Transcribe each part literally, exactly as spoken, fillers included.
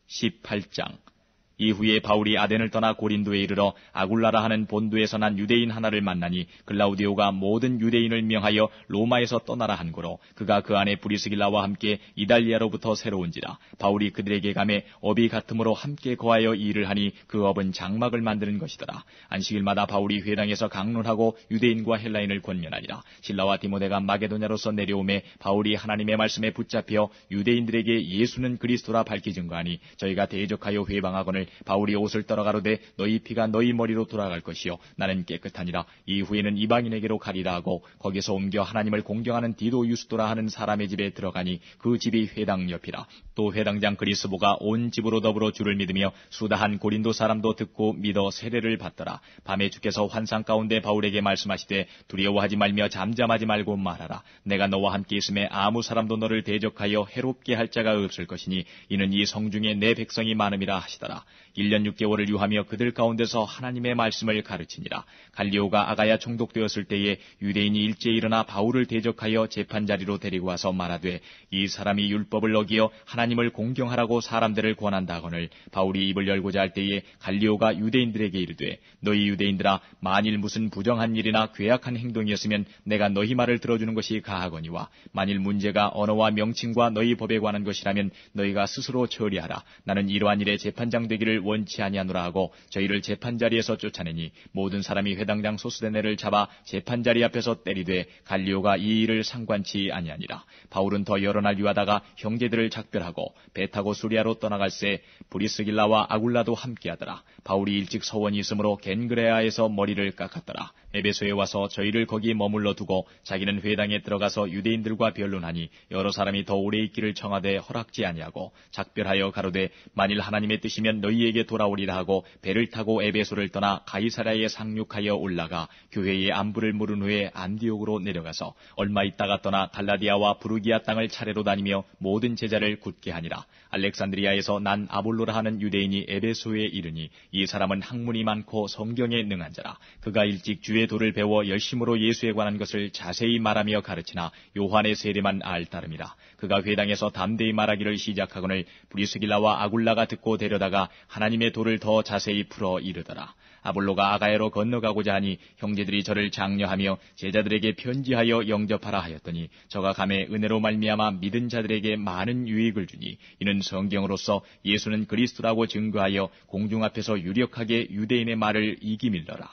십팔 장. 이후에 바울이 아덴을 떠나 고린도에 이르러 아굴라라 하는 본도에서 난 유대인 하나를 만나니 글라우디오가 모든 유대인을 명하여 로마에서 떠나라 한 고로 그가 그 안에 브리스길라와 함께 이달리아로부터 새로운지라. 바울이 그들에게 가매 업이 같음으로 함께 거하여 일을 하니 그 업은 장막을 만드는 것이더라. 안식일마다 바울이 회당에서 강론하고 유대인과 헬라인을 권면하니라. 실라와 디모데가 마게도냐로서 내려오매 바울이 하나님의 말씀에 붙잡혀 유대인들에게 예수는 그리스도라 밝히 증거하니 저희가 대적하여 회방하거늘 바울이 옷을 떨어가로되 너희 피가 너희 머리로 돌아갈 것이요 나는 깨끗하니라. 이후에는 이방인에게로 가리라 하고 거기서 옮겨 하나님을 공경하는 디도 유스도라 하는 사람의 집에 들어가니 그 집이 회당 옆이라. 또 회당장 그리스보가 온 집으로 더불어 주를 믿으며 수다한 고린도 사람도 듣고 믿어 세례를 받더라. 밤에 주께서 환상 가운데 바울에게 말씀하시되 두려워하지 말며 잠잠하지 말고 말하라. 내가 너와 함께 있음에 아무 사람도 너를 대적하여 해롭게 할 자가 없을 것이니 이는 이 성중에 내 백성이 많음이라 하시더라. 일 년 육 개월을 유하며 그들 가운데서 하나님의 말씀을 가르치니라. 갈리오가 아가야 총독되었을 때에 유대인이 일제에 일어나 바울을 대적하여 재판자리로 데리고 와서 말하되 이 사람이 율법을 어기어 하나님을 공경하라고 사람들을 권한다 하거늘 바울이 입을 열고자 할 때에 갈리오가 유대인들에게 이르되 너희 유대인들아 만일 무슨 부정한 일이나 괴악한 행동이었으면 내가 너희 말을 들어주는 것이 가하거니와 만일 문제가 언어와 명칭과 너희 법에 관한 것이라면 너희가 스스로 처리하라. 나는 이러한 일에 재판장 되기를 원치 아니하노라 하고 저희를 재판자리에서 쫓아내니 모든 사람이 회당장 소스데네를 잡아 재판자리 앞에서 때리되 갈리오가 이 일을 상관치 아니하니라. 바울은 더 여러 날 유하다가 형제들을 작별하고 배 타고 수리아로 떠나갈새 브리스길라와 아굴라도 함께하더라. 바울이 일찍 서원이 있으므로 겐그레아에서 머리를 깎았더라. 에베소에 와서 저희를 거기 머물러 두고 자기는 회당에 들어가서 유대인들과 변론하니 여러 사람이 더 오래 있기를 청하되 허락지 아니하고 작별하여 가로되 만일 하나님의 뜻이면 너희에게 돌아오리라 하고 배를 타고 에베소를 떠나 가이사랴에 상륙하여 올라가 교회의 안부를 물은 후에 안디옥으로 내려가서 얼마 있다가 떠나 갈라디아와 부르기아 땅을 차례로 다니며 모든 제자를 굳게 하니라. 알렉산드리아에서 난 아볼로라 하는 유대인이 에베소에 이르니 이 사람은 학문이 많고 성경에 능한 자라. 그가 일찍 주의 도를 배워 열심으로 예수에 관한 것을 자세히 말하며 가르치나 요한의 세례만 알 따름이라. 그가 회당에서 담대히 말하기를 시작하거늘 브리스길라와 아굴라가 듣고 데려다가 하나님의 도를 더 자세히 풀어 이르더라. 아볼로가 아가야로 건너가고자 하니 형제들이 저를 장려하며 제자들에게 편지하여 영접하라 하였더니 저가 감에 은혜로 말미암아 믿은 자들에게 많은 유익을 주니 이는 성경으로서 예수는 그리스도라고 증거하여 공중 앞에서 유력하게 유대인의 말을 이기밀러라.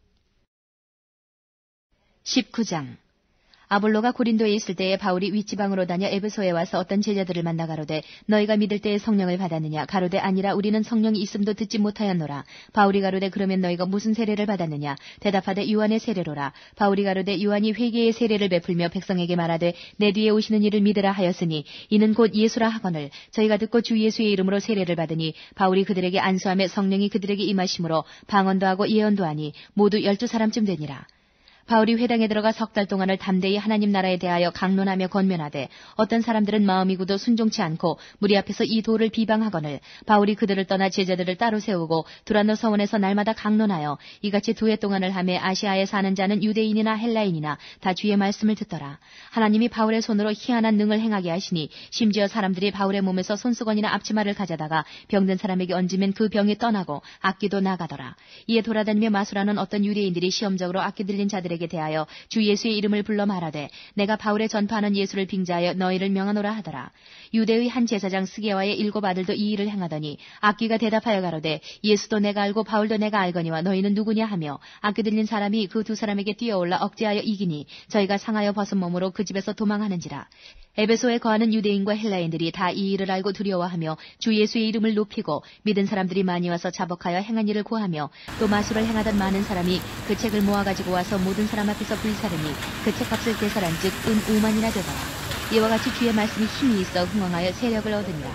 십구 장. 아볼로가 고린도에 있을 때에 바울이 윗지방으로 다녀 에베소에 와서 어떤 제자들을 만나 가로되 너희가 믿을 때에 성령을 받았느냐? 가로되 아니라 우리는 성령이 있음도 듣지 못하였노라. 바울이 가로되 그러면 너희가 무슨 세례를 받았느냐? 대답하되 요한의 세례로라. 바울이 가로되 요한이 회개의 세례를 베풀며 백성에게 말하되 내 뒤에 오시는 이를 믿으라 하였으니 이는 곧 예수라 하거늘 저희가 듣고 주 예수의 이름으로 세례를 받으니 바울이 그들에게 안수하며 성령이 그들에게 임하심으로 방언도 하고 예언도 하니 모두 열두 사람쯤 되니라. 바울이 회당에 들어가 석 달 동안을 담대히 하나님 나라에 대하여 강론하며 권면하되 어떤 사람들은 마음이 굳어 순종치 않고 무리 앞에서 이 도를 비방하거늘 바울이 그들을 떠나 제자들을 따로 세우고 두란노 서원에서 날마다 강론하여 이같이 두 해 동안을 하며 아시아에 사는 자는 유대인이나 헬라인이나 다 주의 말씀을 듣더라. 하나님이 바울의 손으로 희한한 능을 행하게 하시니 심지어 사람들이 바울의 몸에서 손수건이나 앞치마를 가져다가 병든 사람에게 얹으면 그 병이 떠나고 악기도 나가더라. 이에 돌아다니며 마술하는 어떤 유대인들이 시험적으로 악기 들린 자들에게 에 대하여 주 예수의 이름을 불러 말하되 내가 바울의 전파하는 예수를 빙자하여 너희를 명하노라 하더라. 유대의 한 제사장 스게와의 일곱 아들도 이 일을 행하더니 악기가 대답하여 가로되 예수도 내가 알고 바울도 내가 알거니와 너희는 누구냐 하며 악기 들린 사람이 그 두 사람에게 뛰어올라 억제하여 이기니 저희가 상하여 벗은 몸으로 그 집에서 도망하는지라. 에베소에 거하는 유대인과 헬라인들이 다 이 일을 알고 두려워하며 주 예수의 이름을 높이고 믿은 사람들이 많이 와서 자복하여 행한 일을 고하며 또 마술을 행하던 많은 사람이 그 책을 모아가지고 와서 모든 사람 앞에서 불사르니 그 책값을 계산한즉 은 오만이나 되더라. 이와 같이 주의 말씀이 힘이 있어 흥왕하여 세력을 얻으니라.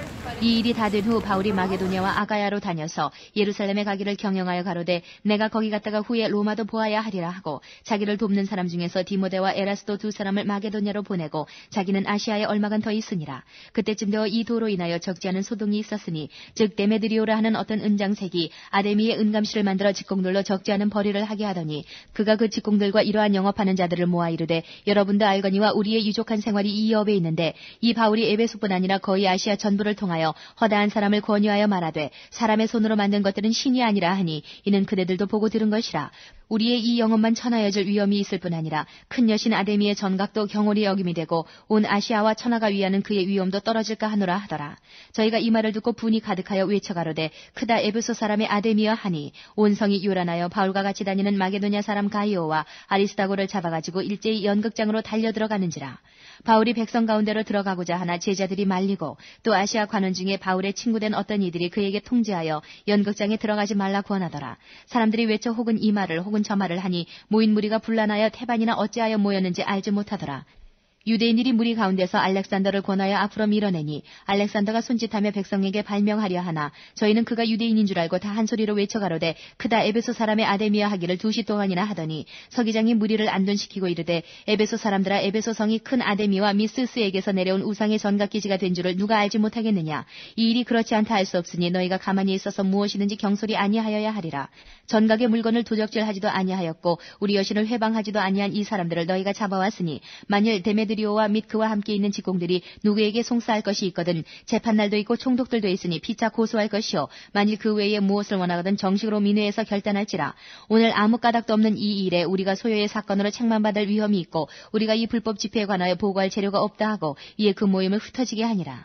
이 일이 다 된 후 바울이 마게도냐와 아가야로 다녀서 예루살렘에 가기를 경영하여 가로되 내가 거기 갔다가 후에 로마도 보아야 하리라 하고 자기를 돕는 사람 중에서 디모데와 에라스도 두 사람을 마게도냐로 보내고 자기는 아시아에 얼마간 더 있으니라. 그때쯤 되어 이 도로 인하여 적지 않은 소동이 있었으니 즉 데메드리오라 하는 어떤 은장색이 아데미의 은감실을 만들어 직공들로 적지 않은 벌이를 하게 하더니 그가 그 직공들과 이러한 영업하는 자들을 모아 이르되 여러분도 알거니와 우리의 유족한 생활이 말이 이 업에 있는데 이 바울이 에베소뿐 아니라 거의 아시아 전부를 통하여 허다한 사람을 권유하여 말하되 사람의 손으로 만든 것들은 신이 아니라 하니 이는 그대들도 보고 들은 것이라. 우리의 이 영혼만 천하여질 위험이 있을 뿐 아니라 큰 여신 아데미의 전각도 경홀히 여김이 되고 온 아시아와 천하가 위하는 그의 위엄도 떨어질까 하노라 하더라. 저희가 이 말을 듣고 분이 가득하여 외쳐가로되 크다 에베소 사람의 아데미여 하니 온 성이 요란하여 바울과 같이 다니는 마게도냐 사람 가이오와 아리스다고를 잡아가지고 일제히 연극장으로 달려들어가는지라. 바울이 백성 가운데로 들어가고자 하나 제자들이 말리고 또 아시아 관원 중에 바울의 친구된 어떤 이들이 그에게 통지하여 연극장에 들어가지 말라 구원하더라. 사람들이 외쳐 혹은 이 말을 혹은 저 말을 하니 모인 무리가 분란하여 태반이나 어찌하여 모였는지 알지 못하더라. 유대인들이 무리 가운데서 알렉산더를 권하여 앞으로 밀어내니 알렉산더가 손짓하며 백성에게 발명하려 하나 저희는 그가 유대인인 줄 알고 다 한 소리로 외쳐가로되 크다 에베소 사람의 아데미아 하기를 두 시 동안이나 하더니 서기장이 무리를 안둔시키고 이르되 에베소 사람들아 에베소 성이 큰 아데미와 미스스에게서 내려온 우상의 전각기지가 된 줄을 누가 알지 못하겠느냐. 이 일이 그렇지 않다 할 수 없으니 너희가 가만히 있어서 무엇이든지 경솔이 아니하여야 하리라. 전각의 물건을 도적질하지도 아니하였고 우리 여신을 회방하지도 아니한 이 사람들을 너희가 잡아왔으니 만일 데메드리오와 및 그와 함께 있는 직공들이 누구에게 송사할 것이 있거든 재판날도 있고 총독들도 있으니 피차 고소할 것이요 만일 그 외에 무엇을 원하거든 정식으로 민회에서 결단할지라. 오늘 아무 까닭도 없는 이 일에 우리가 소요의 사건으로 책망받을 위험이 있고 우리가 이 불법 집회에 관하여 보고할 재료가 없다 하고 이에 그 모임을 흩어지게 하니라.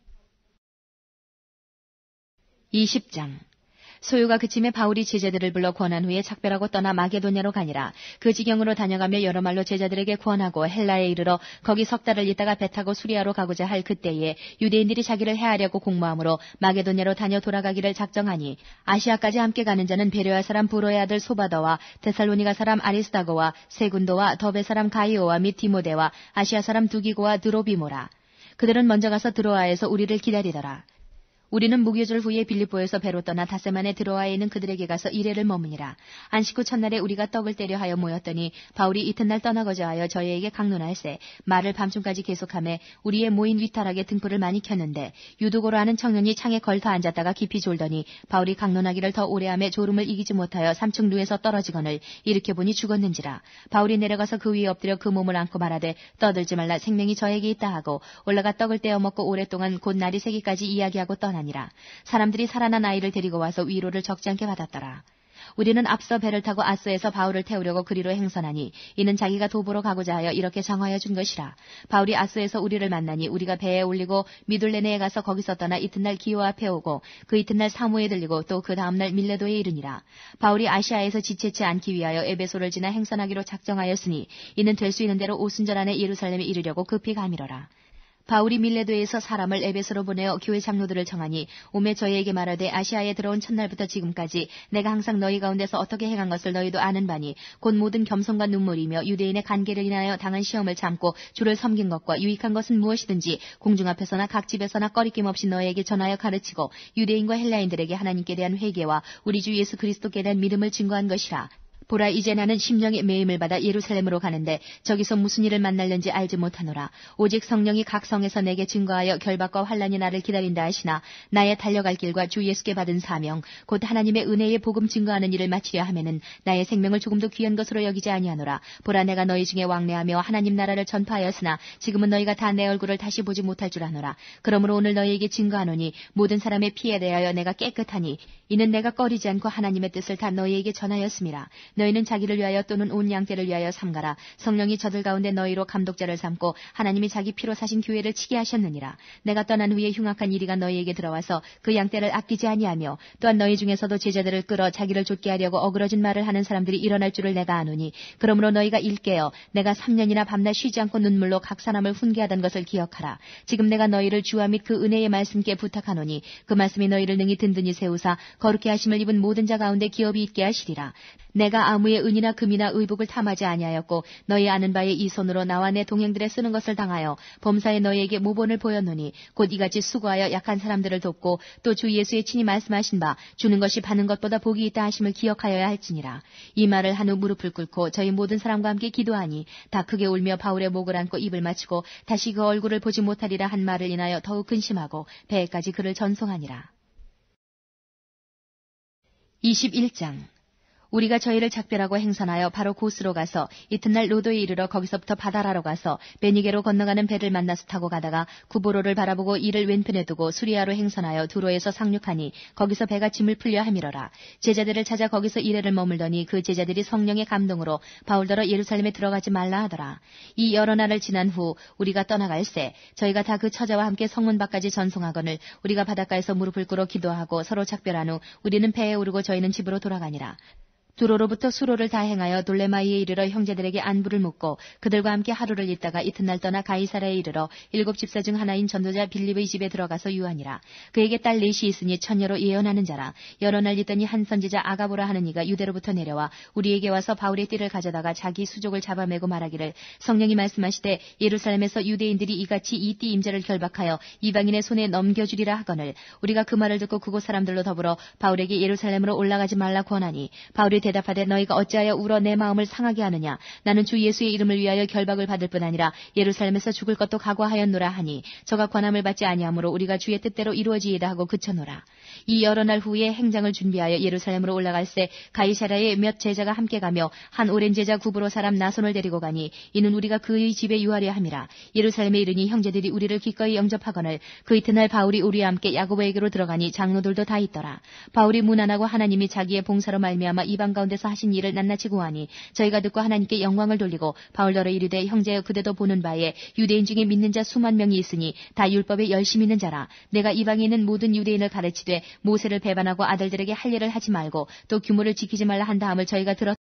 이십 장. 소요가 그침에 바울이 제자들을 불러 권한 후에 작별하고 떠나 마게도냐로 가니라. 그 지경으로 다녀가며 여러 말로 제자들에게 권하고 헬라에 이르러 거기 석 달을 있다가 배 타고 수리아로 가고자 할 그때에 유대인들이 자기를 해하려고 공모함으로 마게도냐로 다녀 돌아가기를 작정하니 아시아까지 함께 가는 자는 베레아 사람 부로의 아들 소바더와 데살로니가 사람 아리스다고와 세군도와 더베 사람 가이오와 및 디모데와 아시아 사람 두기고와 드로비모라. 그들은 먼저 가서 드로아에서 우리를 기다리더라. 우리는 무교절 후에 빌립보에서 배로 떠나 닷새만에 드로아에 있는 그들에게 가서 이래를 머무니라. 안식 후 첫날에 우리가 떡을 때려 하여 모였더니 바울이 이튿날 떠나고자 하여 저희에게 강론할세 말을 밤중까지 계속하며 우리의 모인 위타락에 등불을 많이 켰는데 유두고로 하는 청년이 창에 걸터 앉았다가 깊이 졸더니 바울이 강론하기를 더 오래하며 졸음을 이기지 못하여 삼층 루에서 떨어지거늘 일으켜보니 죽었는지라. 바울이 내려가서 그 위에 엎드려 그 몸을 안고 말하되 떠들지 말라 생명이 저에게 있다 하고 올라가 떡을 떼어 먹고 오랫동안 곧 날이 새기까지 이야기하고 떠나 아니라 사람들이 살아난 아이를 데리고 와서 위로를 적지 않게 받았더라. 우리는 앞서 배를 타고 아스에서 바울을 태우려고 그리로 행선하니 이는 자기가 도보로 가고자 하여 이렇게 정하여 준 것이라. 바울이 아스에서 우리를 만나니 우리가 배에 올리고 미둘레네에 가서 거기서 떠나 이튿날 기호 앞에 오고 그 이튿날 사무에 들리고 또 그 다음날 밀레도에 이르니라. 바울이 아시아에서 지체치 않기 위하여 에베소를 지나 행선하기로 작정하였으니 이는 될 수 있는 대로 오순절 안에 예루살렘에 이르려고 급히 가미러라. 바울이 밀레도에서 사람을 에베소로 보내어 교회 장로들을 청하니 오매 저희에게 말하되 아시아에 들어온 첫날부터 지금까지 내가 항상 너희 가운데서 어떻게 행한 것을 너희도 아는 바니 곧 모든 겸손과 눈물이며 유대인의 간계를 인하여 당한 시험을 참고 주를 섬긴 것과 유익한 것은 무엇이든지 공중 앞에서나 각 집에서나 꺼리낌 없이 너희에게 전하여 가르치고 유대인과 헬라인들에게 하나님께 대한 회개와 우리 주 예수 그리스도께 대한 믿음을 증거한 것이라. 보라 이제 나는 심령의 매임을 받아 예루살렘으로 가는데 저기서 무슨 일을 만날는지 알지 못하노라. 오직 성령이 각 성에서 내게 증거하여 결박과 환난이 나를 기다린다 하시나 나의 달려갈 길과 주 예수께 받은 사명 곧 하나님의 은혜의 복음 증거하는 일을 마치려 하면은 나의 생명을 조금도 귀한 것으로 여기지 아니하노라. 보라 내가 너희 중에 왕래하며 하나님 나라를 전파하였으나 지금은 너희가 다 내 얼굴을 다시 보지 못할 줄 아노라. 그러므로 오늘 너희에게 증거하노니 모든 사람의 피에 대하여 내가 깨끗하니 이는 내가 꺼리지 않고 하나님의 뜻을 다 너희에게 전하였음이라. 너희는 자기를 위하여 또는 온 양떼를 위하여 삼가라. 성령이 저들 가운데 너희로 감독자를 삼고 하나님이 자기 피로 사신 교회를 치게 하셨느니라. 내가 떠난 후에 흉악한 이리가 너희에게 들어와서 그 양떼를 아끼지 아니하며 또한 너희 중에서도 제자들을 끌어 자기를 좇게 하려고 어그러진 말을 하는 사람들이 일어날 줄을 내가 아노니 그러므로 너희가 일깨어 내가 삼 년이나 밤낮 쉬지 않고 눈물로 각 사람을 훈계하던 것을 기억하라. 지금 내가 너희를 주와 및 그 은혜의 말씀께 부탁하노니 그 말씀이 너희를 능히 든든히 세우사 거룩히 하심을 입은 모든 자 가운데 기업이 있게 하시리라. 내가 아무의 은이나 금이나 의복을 탐하지 아니하였고 너희 아는 바에 이 손으로 나와 내 동행들에 쓰는 것을 당하여 범사에 너희에게 모본을 보였노니 곧 이같이 수고하여 약한 사람들을 돕고 또 주 예수의 친히 말씀하신 바 주는 것이 받는 것보다 복이 있다 하심을 기억하여야 할지니라. 이 말을 한 후 무릎을 꿇고 저희 모든 사람과 함께 기도하니 다 크게 울며 바울의 목을 안고 입을 맞추고 다시 그 얼굴을 보지 못하리라 한 말을 인하여 더욱 근심하고 배에까지 그를 전송하니라. 이십일 장. 우리가 저희를 작별하고 행선하여 바로 고스로 가서 이튿날 로도에 이르러 거기서부터 바다라로 가서 베니게로 건너가는 배를 만나서 타고 가다가 구보로를 바라보고 이를 왼편에 두고 수리아로 행선하여 두로에서 상륙하니 거기서 배가 짐을 풀려 함이러라. 제자들을 찾아 거기서 이래를 머물더니 그 제자들이 성령의 감동으로 바울더러 예루살렘에 들어가지 말라 하더라. 이 여러 날을 지난 후 우리가 떠나갈새 저희가 다 그 처자와 함께 성문 밖까지 전송하거늘 우리가 바닷가에서 무릎을 꿇어 기도하고 서로 작별한 후 우리는 배에 오르고 저희는 집으로 돌아가니라. 두로로부터 수로를 다 행하여 돌레마이에 이르러 형제들에게 안부를 묻고 그들과 함께 하루를 있다가 이튿날 떠나 가이사라에 이르러 일곱 집사 중 하나인 전도자 빌립의 집에 들어가서 유하니라. 그에게 딸 넷이 있으니 처녀로 예언하는 자라. 여러 날 있더니 한 선지자 아가보라 하는 이가 유대로부터 내려와 우리에게 와서 바울의 띠를 가져다가 자기 수족을 잡아매고 말하기를 성령이 말씀하시되 예루살렘에서 유대인들이 이같이 이 띠 임자를 결박하여 이방인의 손에 넘겨주리라 하거늘 우리가 그 말을 듣고 그곳 사람들로 더불어 바울에게 예루살렘으로 올라가지 말라 권하니 바울이 대답하되 너희가 어찌하여 울어 내 마음을 상하게 하느냐. 나는 주 예수의 이름을 위하여 결박을 받을 뿐 아니라 예루살렘에서 죽을 것도 각오하였노라 하니 저가 권함을 받지 아니하므로 우리가 주의 뜻대로 이루어지이다 하고 그쳐노라. 이 여러 날 후에 행장을 준비하여 예루살렘으로 올라갈새 가이사라에 몇 제자가 함께 가며 한 오랜 제자 구브로 사람 나손을 데리고 가니 이는 우리가 그의 집에 유하려 함이라. 예루살렘에 이르니 형제들이 우리를 기꺼이 영접하거늘 그 이튿날 바울이 우리와 함께 야고보에게로 들어가니 장로들도 다 있더라. 바울이 문안하고 하나님이 자기의 봉사로 말미암아 이방 가운데서 하신 일을 낱낱이 고하니 저희가 듣고 하나님께 영광을 돌리고 바울더러 이르되 형제여 그대도 보는 바에 유대인 중에 믿는 자 수만 명이 있으니 다 율법에 열심 있는 자라. 내가 이방에 있는 모든 유대인을 가르치되 모세를 배반하고 아들들에게 할례를 하지 말고 또 규모를 지키지 말라 한 다음을 저희가 들었